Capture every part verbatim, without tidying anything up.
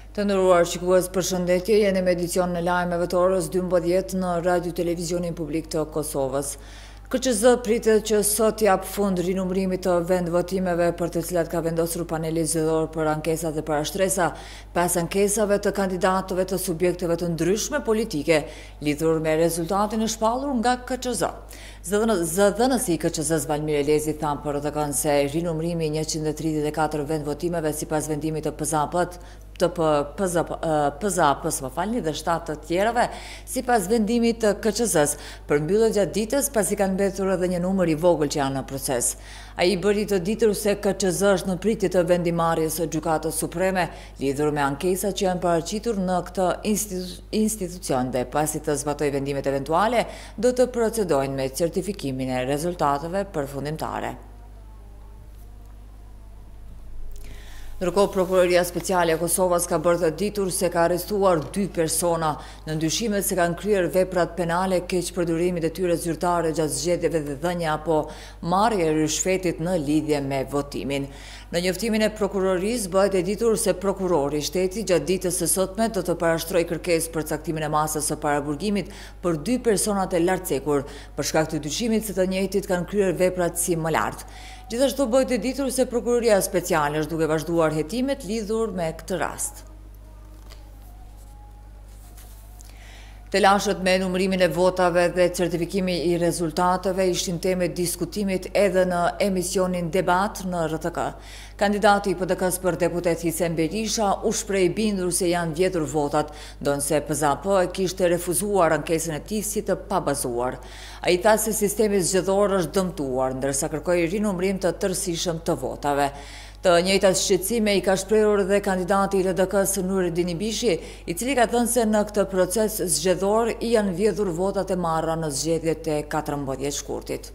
Të nderuar shikues, përshëndetje, jeni me edicion në lajmeve të orës dymbëdhjetë në Radio Televizionin Publik të Kosovës. K Q Z pritet që sot jap fund rinumërimit të vendvotimeve për të cilat ka vendosur paneli zgjedhor për ankesat dhe parashtresa, pas ankesave të kandidatëve të subjekteve të ndryshme politike lidhur me rezultatin e shpallur nga K Q Z. Zëdhënësi i K Q Z Valmir Elezi thanë për Rtk se rinumërimi i njëqind e tridhjetë e katër vendvotimeve sipas vendimit të P Z A P-t të P Z A P-s, më falni, dhe shtatë të tjerave, sipas vendimit të K Q Z-s, përmbyllet gjatë ditës pasi kanë mbetur edhe një numër i vogël që janë në proces. Ai bëri të ditur se K Q Z është në pritje të vendimarrjes së Gjykatës Supreme lidhur me ankesat që janë paraqitur në këtë institu institucion dhe pasi të zbatojë vendimet eventuale, do të procedojnë me certifikimin e rezultateve përfundimtare. Ndërkohë, Prokuroria Speciale e Kosovës ka bërë të ditur se ka arrestuar dy persona në ndyshimet se kanë kryer veprat penale keqpërdorimit e tyre zyrtare gjatë zgjedhjeve dhe dhënia apo marrje rishfetit në lidhje me votimin. Në njoftimin e prokurorisë bëhet e ditur se prokurori i shtetit gjatë ditës së sotme do të parashtrojë kërkesë për caktimin e masës së paraburgimit për dy personat e lartcekur për shkak të dyshimit se të njëjtit kanë kryer veprat si më lart. Gjithashtu bëhet e ditur se Prokuroria Speciale është duke vazhduar hetimet lidhur me këtë rast. Telashët me numërimin e votave dhe certifikimi i rezultateve ishin teme diskutimit edhe në emisionin debat në R T K. Kandidati i P D K-s për deputet Hisen Berisha u shpreh bindur se janë vjedhur votat, ndonse P Z A P e kishte refuzuar ankesën e tij si të pabazuar. Ai tha se sistemi zgjedhor është dëmtuar, ndërsa kërkoi rinumërim të tërësishëm të votave. Të njëjtat shqetësime i ka shprehur edhe kandidati i R D K-s Nureddin Ibishi, i cili ka thënë se në këtë proces zgjedhor i janë vjedhur votat e marra në zgjedhjet e katërmbëdhjetë shkurtit.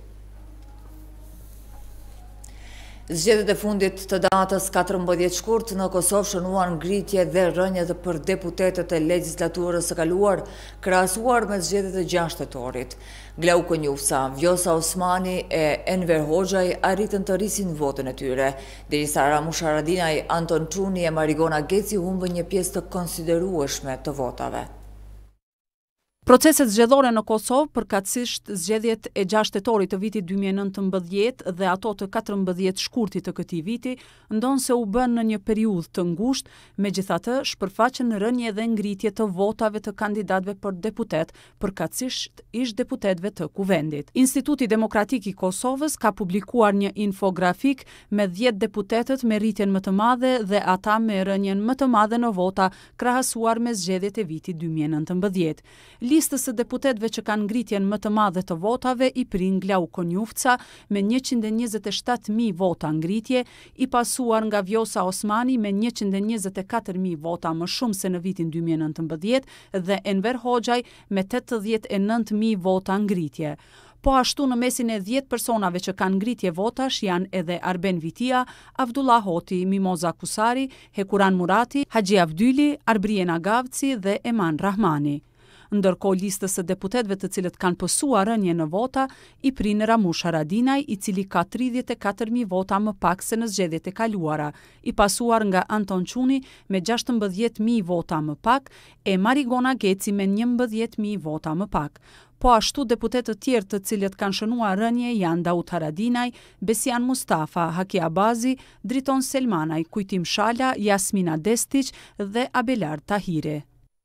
Zgjedhjet e fundit të datës katërmbëdhjetë shkurt në Kosovë shënuan ngritje dhe rënje për deputetët e legjislaturës së kaluar, krahasuar me zgjedhjet e gjashtë tetorit. Glau Konjufsa, Vjosa Osmani e Enver Hoxhaj arritën të rrisin votën e tyre, derisa Ramush Haradinaj, Anton Çuni e Marigona Geci humbën një pjesë të konsiderueshme të votave. Proceset zgjedhore në Kosovë, përkatësisht zgjedhjet e gjashtë tetorit të vitit dy mijë e nëntëmbëdhjetë dhe ato të katërmbëdhjetë shkurtit të këtij viti, ndonë se u bën në një periudhë të ngushtë, megjithatë shpërfaqen rënje dhe ngritje të votave të kandidatëve për deputet, përkatësisht ish deputetëve të kuvendit. Instituti Demokratik i Kosovës ka publikuar një infografik me dhjetë deputetët me rritjen më të madhe dhe ata me rënjen më të madhe në vota krahasuar me zgjedhjet e vitit dy mijë e nëntëmbëdhjetë. Listës së deputetëve që kanë ngritjen më të madhe të votave i prin Glau Konjufca me njëqind e njëzet e shtatë mijë vota ngritje, i pasuar nga Vjosa Osmani me njëqind e njëzet e katër mijë vota më shumë se në vitin dy mijë e nëntëmbëdhjetë dhe Enver Hoxhaj me tetëdhjetë e nëntë mijë vota ngritje. Po ashtu në mesin e dhjetë personave që kanë ngritje votash janë edhe Arben Vitia, Avdullah Hoti, Mimoza Kusari, Hekuran Murati, Haxhi Avdyli, Arbrien Agavci dhe Eman Rahmani. Ndërkohë listës së deputetëve të cilët kanë pësuar rënje në vota i prin Ramush Haradinaj, i cili ka tridhjetë e katër mijë vota më pak se në zgjedhjet e kaluara, i pasuar nga Anton Çuni me gjashtëmbëdhjetë mijë vota më pak e Marigona Geci me njëmbëdhjetë mijë vota më pak. Po ashtu deputetë të tjerë të cilët kanë shënuar rënje janë Daud Haradinaj, Besian Mustafa, Haki Abazi, Driton Selmanaj, Kujtim Shala, Jasmina Destić dhe Abelar Tahiri.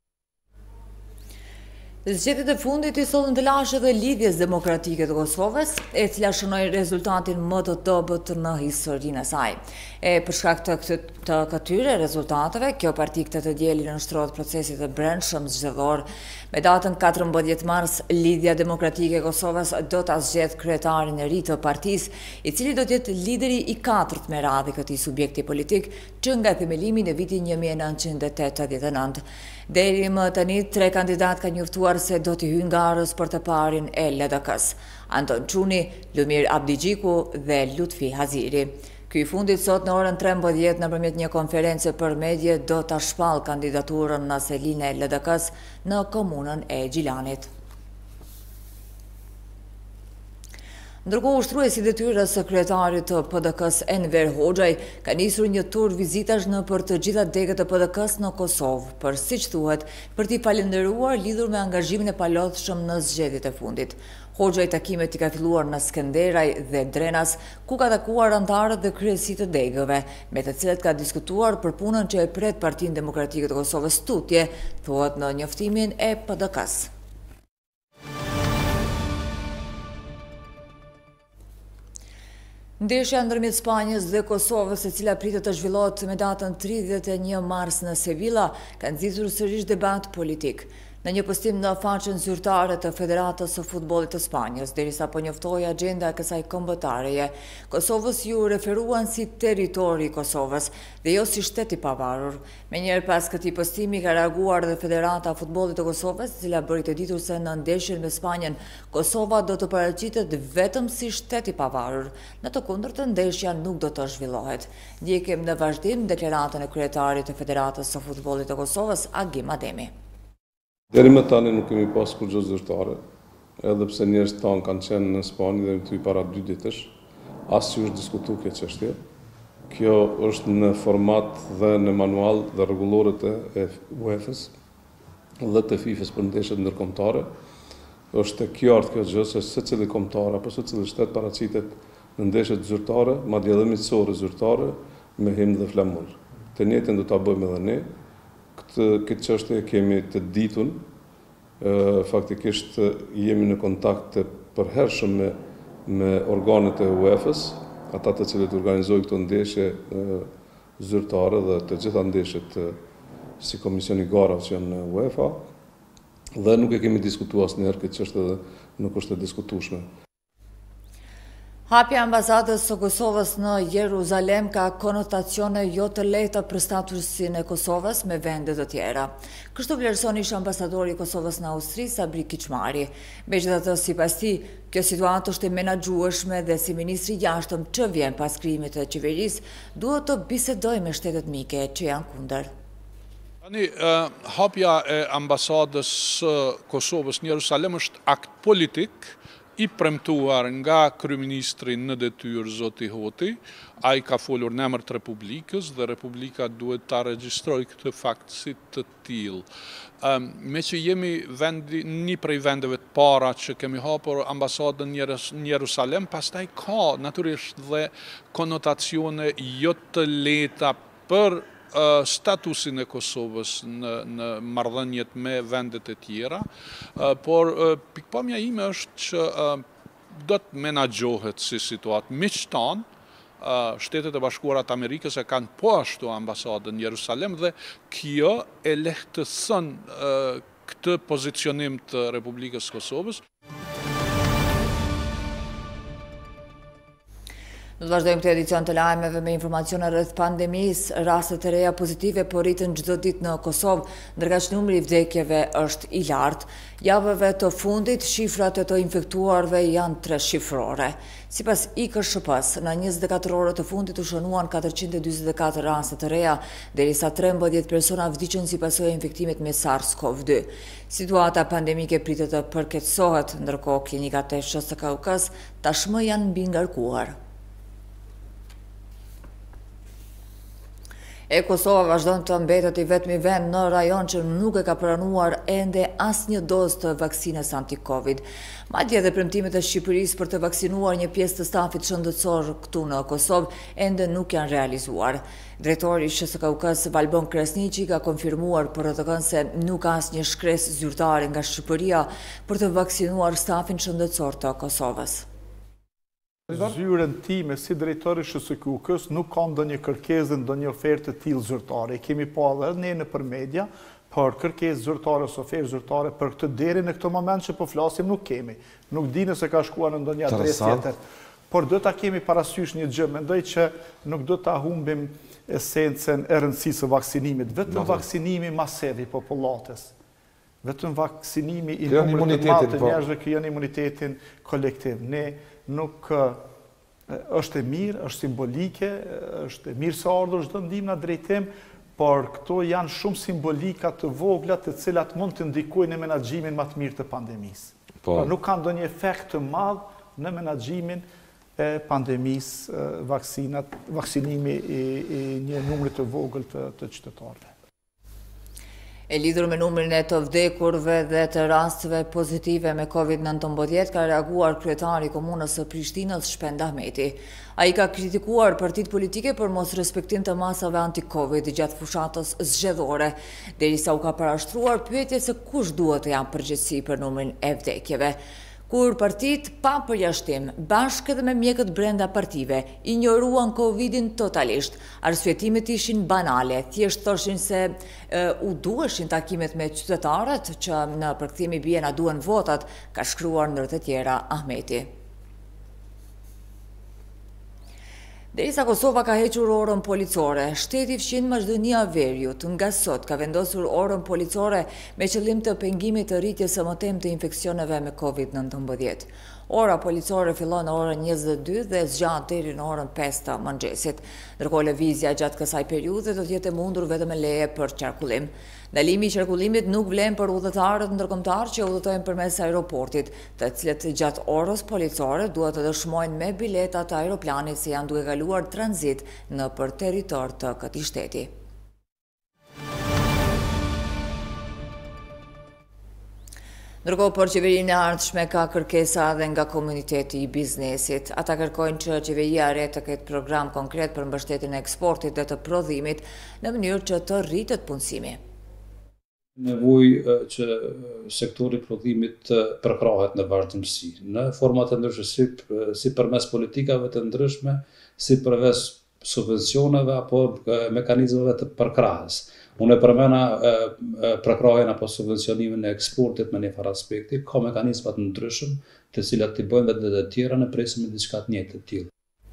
Zgjedhjet e fundit i sollën të lashë dhe lidhjes demokratike të Kosovës, e cila shënoi rezultatin më të dobët në historinë e saj. E për shkak të, të këtyre rezultateve, kjo parti këtë të dielin nënshtrohet procesit të brendshëm zgjedhor. Me datën katërmbëdhjetë mars, Lidhja Demokratike e Kosovës do ta zgjedh kryetarin e ri të partisë, i cili do të jetë lideri i katërt me radhë i këtij subjekti politik që nga themelimi në vitin një mijë e nëntëqind e tetëdhjetë e nëntë. Deri më tani, tre kandidat kanë njoftuar se do t'i hyjnë garës për të parin e L D K-s: Anton Çuni, Lumir Abdigjiku dhe Lutfi Haziri. Ky i fundit sot në orën trembëdhjetë nëpërmjet një konference për medje do ta shpall kandidaturën në selinë e L D K-s në komunën e Gjilanit. Ndërkohë, ushtruesi detyrës së kryetarit të P D K-s Enver Hoxhaj ka nisur një tur vizitash në për të gjitha degët e P D K-s në Kosovë, për siç thuhet, për t'i falendëruar lidhur me angazhimin e palodhshëm në zgjedhjet e fundit. Hoxhaj takimet i ka filluar në Skenderaj dhe Drenas, ku ka takuar anëtarët dhe kryesitë të degëve, me të cilët ka diskutuar për punën që e pret Partinë Demokratike të Kosovës tutje, thuhet në njoftimin e P D K-s. Ndeshja ndërmjet Spanjës dhe Kosovës, e cila pritet të zhvillohet me datën tridhjetë e një mars në Sevilla, ka nxitur sërish debat politik. Në një postim në faqen zyrtare të Federatës së Futbollit të Spanjës, derisa po njoftoi agjenda e kësaj kombëtareje, Kosovës ju referuan si territori i Kosovës dhe jo si shtet i pavarur. Menjëherë pas këtij postimi ka reaguar dhe Federata e Futbollit të Kosovës, e cila bëri të ditur se në ndeshjen me Spanjën, Kosova do të paraqitet vetëm si shtet i pavarur. Në të kundërtën, ndeshja nuk do të zhvillohet. Ndjekim në vazhdim deklaratën e kryetarit të Federatës së Futbollit të Kosovës, Agim Ademi. Deri më tani nuk kemi pas kur gjë zyrtare, edhe pse njerëz tanë kanë qenë në Spanjë dhe ty para dy ditësh, asnjë është diskutu kjo çështje. Kjo është në format dhe në manual dhe rregullorët e UEFA-s dhe të FIFA-s për ndeshjet ndërkombëtare. Është e qartë kjo gjë se secili kombëtar apo secili shtet paraqitet në ndeshjet zyrtare, madje edhe miqësore zyrtare me himn dhe flamur. Të njëjtën do ta bëjmë edhe ne. Këtë çështje kemi të ditun, faktikisht jemi në kontakt të përhershëm me, me organet e UEFA-s, ata të cilët organizojnë këto ndeshje zyrtare dhe të gjitha ndeshjet si komisioni gara që janë në UEFA, dhe nuk e kemi diskutuar asnjëherë këtë çështje dhe nuk është e diskutueshme. Hapja ambasadës së Kosovës në Jeruzalem ka konotacione jo të lehta për statusin e Kosovës me vende të tjera. Kështu vlerëson ish ambasadori i Kosovës në Austri, Sabri Kiçmari. Megjithatë, sipas tij, kjo situatë është e menaxhueshme dhe si ministri i jashtëm që vjen pas krijimit të qeverisë, duhet të bisedojë me shtetet mike që janë kundër. Tani, hapja e ambasadës së Kosovës në Jeruzalem është akt politik i premtuar nga kryeministri në detyrë zoti Hoti. Ai ka folur në emër të Republikës dhe Republika duhet ta regjistrojë këtë fakt si të tillë. Um, me që jemi vendi, një prej vendeve të para që kemi hapur ambasadën në Jeruzalem, pastaj ka natyrisht dhe konotacione jo të lehta për Uh, statusin e Kosovës në, në marrëdhëniet me vendet e tjera, uh, por uh, pikpamja ime është që uh, do të menaxhohet si situatë. Miqtan, uh, Shtetet e Bashkuara të Amerikës e kanë po ashtu ambasadën në Jeruzalem dhe kjo e lehtëson uh, këtë pozicionim të Republikës Kosovës. Në të vazhdojmë këtë edicion të lajmeve me informacione rreth pandemisë. Rastet e reja pozitive po rriten çdo ditë në Kosovë, ndërkaq numri i vdekjeve është i lartë. Javëve të fundit, shifrat e të infektuarve janë treshifrore. Sipas I K S H P-s, në njëzet e katër orët të fundit u shënuan katërqind e dyzet e katër raste të reja, derisa trembëdhjetë persona vdiqën si pasojë e infektimit me SARS-CoV dy. Situata pandemike pritet të përkeqësohet, ndërkohë klinikat e S K U K-s tashmë janë mbi ngarkuar. E Kosova vazhdon të mbetet I vetmi vend në rajon që nuk e ka pranuar ende asnjë dozë të vaksinës anti-Covid. Madje edhe premtimet e Shqipërisë për të vaksinuar një pjesë të stafit shëndetësor këtu në Kosovë ende nuk janë realizuar. Drejtori I S K U K-s Valbon Krasniqi ka konfirmuar për Rtk se nuk ka asnjë shkresë zyrtare nga Shqipëria për të vaksinuar stafin shëndetësor të Kosovës. Zyrën time si drejtori I S K U K-s nuk ka ndonjë kërkesë, ndonjë ofertë të tillë zyrtare. Kemi pa edhe ne nëpër media për kërkesë zyrtare ose ofertë zyrtare për këtë deri në këtë moment që po flasim nuk kemi. Nuk di nëse ka shkuar në ndonjë adresë tjetër. Por do ta kemi parasysh një gjë, mendoj që nuk do ta humbim esencën e rëndësisë së vaksinimit, vetëm vaksinimi masev I popullatës. Vetëm vaksinimi I numrit të madh të njerëzve që janë imunitetin kolektiv. Ne nuk është e mirë, është simbolike, është e mirë se ardhur çdo ndihmë në drejtim, por këto janë shumë simbolika të vogla të cilat mund të ndikojnë në menaxhimin më të mirë të pandemisë. Por nuk kanë ndonjë efekt të madh në menaxhimin e pandemisë, vaksinat, vaksinimi i, i një numri të vogël të, të qytetarëve. E lidhur me numrin e të vdekurve dhe të rasteve pozitive me kovid nëntëmbëdhjetë, ka reaguar kryetari i komunës së Prishtinës, Shpend Ahmeti. Ai ka kritikuar partitë politike për mos respektim të masave anti-Covid gjatë fushatës zgjedhore, derisa u ka parashtruar pyetje se kush duhet të japë përgjegjësi për numrin e vdekjeve. Kur partitë pa përjashtim, bashkë edhe me mjekët brenda partive, injoruan Covidin totalisht. Arsyetimet ishin banale, thjesht thoshin se e, u duheshin takimet me qytetarët, që në përkthim i bie na duhen votat, ka shkruar ndër të tjera Ahmeti. Derisa Kosova ka hequr orën policore, shteti fqin Maqedonia Veriut nga sot ka vendosur orën policore me qëllim të pengimit të rritjes së mëtem të infeksioneve me kovid nëntëmbëdhjetë. Ora policore fillon në orën njëzet e dy dhe zgjatet deri në orën pesë të mëngjesit. Ndërkohë lëvizja gjatë kësaj periudhe do të jetë e mundur vetëm me leje për qarkullim. Ndalimi i qarkullimit nuk vlen për udhëtarët ndërkombëtar që udhëtojnë përmes aeroportit, të cilët gjatë orës policore duhet të dëshmojnë me bileta të aeroplanit se janë duke kaluar tranzit në për territor të këtij shteti. Ndërkohë, për qeverinë e ardhshme ka kërkesa edhe nga komuniteti i biznesit. Ata kërkojnë që qeveria e re të ketë program konkret për mbështetjen e eksportit dhe të prodhimit në mënyrë që të rritet punësimi. Nevojë që sektori i prodhimit të përkrahet në vazhdimsi, në forma të ndryshme, si, si përmes politikave të ndryshme, si përmes subvencioneve apo mekanizmave të përkrahjes. Unë e përmena përkrahjen apo subvencionimin e eksportit me një farë aspekti, ka mekanizmat të ndryshëm, të cilat të bëjnë dhe të tjera në presim e diçka të njëjtë të tillë.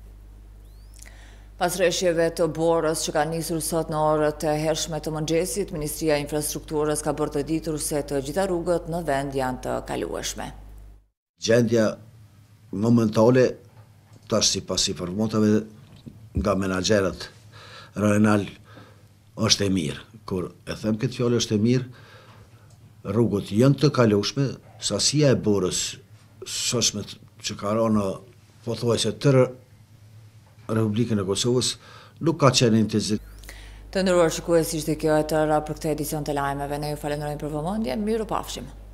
Pas rreshjeve të Borës që ka nisur sot në orët e hershme të mëngjesit, Ministria e Infrastrukturës ka bërë të ditur se të gjitha rrugët në vend janë të kalueshme. Gjendja momentale, tash sipas informatave nga menaxherët rajonal, është e mirë. Kur e them këtë fjalë është e mirë, rrugët janë të kalueshme, sasia e Borës sosme që ka rënë pothuajse tërë Republikën e Kosovës nuk ka qenë intensiv. Të nderuar shikues, ishte kjo e tëra për këtë edicion të lajmeve. Ne ju falenderojmë për vëmendjen. Mirupafshim.